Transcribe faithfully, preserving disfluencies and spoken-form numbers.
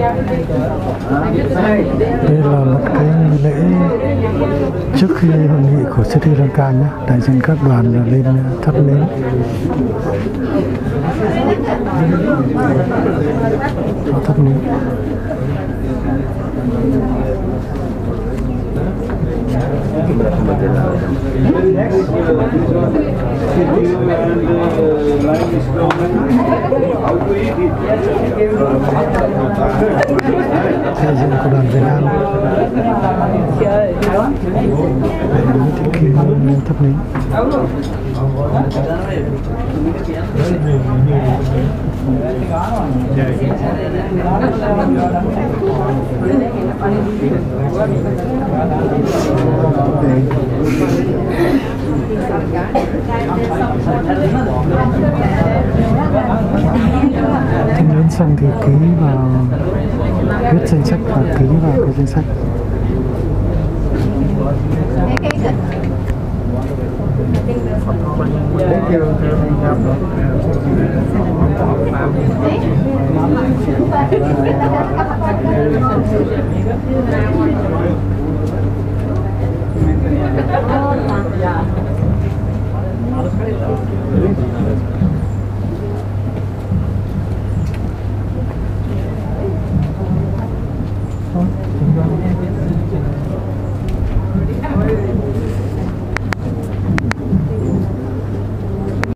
Đây là một cái nghi lễ trước khi hội nghị của Sri Lanka nhé. Đại diện các đoàn là lên thắp nến. Có thắp nến. Đại diện của đoàn Việt Nam Nguyễn Thị Kim thắp nến. Thắp nến xong thì ký vào, viết danh sách và ký vào cái danh sách. Thank you.